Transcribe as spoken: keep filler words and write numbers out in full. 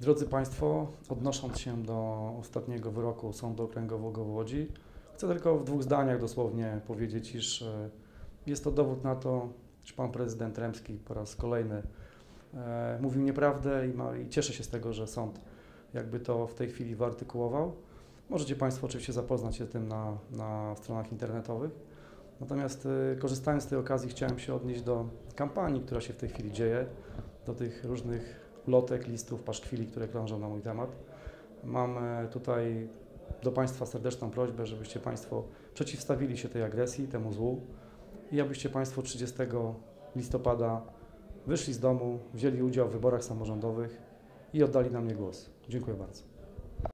Drodzy Państwo, odnosząc się do ostatniego wyroku Sądu Okręgowego w Łodzi, chcę tylko w dwóch zdaniach dosłownie powiedzieć, iż jest to dowód na to, że Pan Prezydent Remski po raz kolejny e, mówił nieprawdę i, ma, i cieszę się z tego, że sąd jakby to w tej chwili wyartykułował. Możecie Państwo oczywiście zapoznać się z tym na, na stronach internetowych. Natomiast e, korzystając z tej okazji chciałem się odnieść do kampanii, która się w tej chwili dzieje, do tych różnych ulotek, listów, paszkwili, które krążą na mój temat. Mam tutaj do Państwa serdeczną prośbę, żebyście Państwo przeciwstawili się tej agresji, temu złu i abyście Państwo trzydziestego listopada wyszli z domu, wzięli udział w wyborach samorządowych i oddali na mnie głos. Dziękuję bardzo.